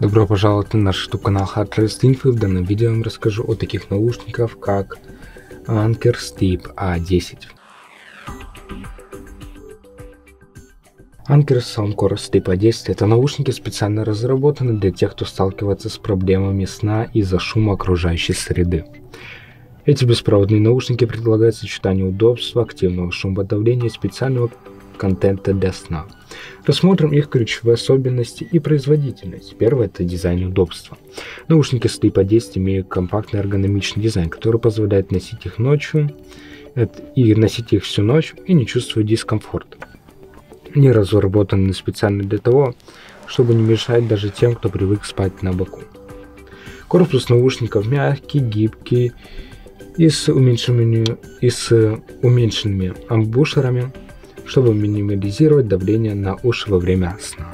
Добро пожаловать на наш YouTube канал Hardrest Info. В данном видео я вам расскажу о таких наушниках, как Anker Steep A10. Anker Soundcore Steep A10 это наушники, специально разработаны для тех, кто сталкивается с проблемами сна из-за шума окружающей среды. Эти беспроводные наушники предлагают сочетание удобства, активного шумоподавления и специального контента для сна. Рассмотрим их ключевые особенности и производительность. Первое — это дизайн и удобство. Наушники Steep A10 имеют компактный эргономичный дизайн, который позволяет носить их ночью и носить их всю ночь и не чувствовать дискомфорта. Они разработаны специально для того, чтобы не мешать даже тем, кто привык спать на боку. Корпус наушников мягкий, гибкий и с уменьшенными амбушерами, чтобы минимализировать давление на уши во время сна.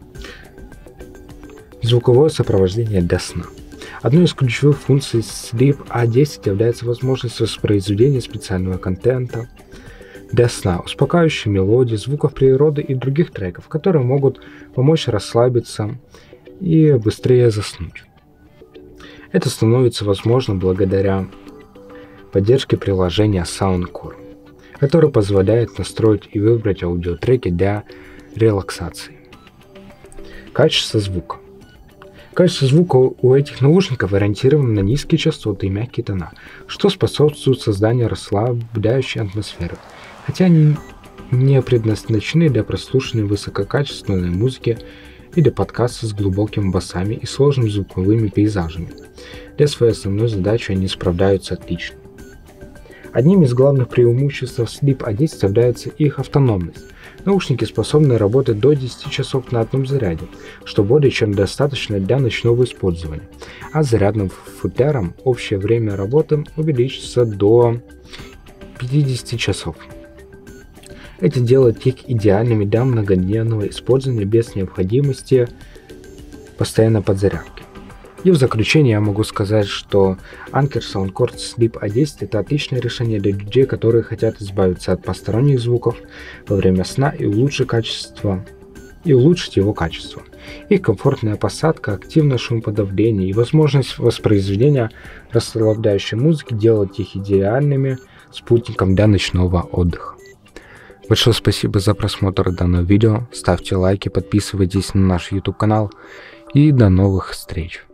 Звуковое сопровождение для сна. Одной из ключевых функций Steep A10 является возможность воспроизведения специального контента для сна, успокаивающей мелодии, звуков природы и других треков, которые могут помочь расслабиться и быстрее заснуть. Это становится возможно благодаря поддержке приложения Soundcore, который позволяет настроить и выбрать аудиотреки для релаксации. Качество звука. Качество звука у этих наушников ориентировано на низкие частоты и мягкие тона, что способствует созданию расслабляющей атмосферы, хотя они не предназначены для прослушивания высококачественной музыки или подкаста с глубокими басами и сложными звуковыми пейзажами. Для своей основной задачи они справляются отлично. Одним из главных преимуществ Steep A10 является их автономность. Наушники способны работать до 10 часов на одном заряде, что более чем достаточно для ночного использования, а с зарядным футляром общее время работы увеличится до 50 часов. Это делает их идеальными для многодневного использования без необходимости постоянной подзарядки. И в заключение я могу сказать, что Anker Soundcore Steep A10 это отличное решение для людей, которые хотят избавиться от посторонних звуков во время сна и улучшить его качество. Их комфортная посадка, активное шумоподавление и возможность воспроизведения расслабляющей музыки делают их идеальными спутником для ночного отдыха. Большое спасибо за просмотр данного видео, ставьте лайки, подписывайтесь на наш YouTube канал и до новых встреч.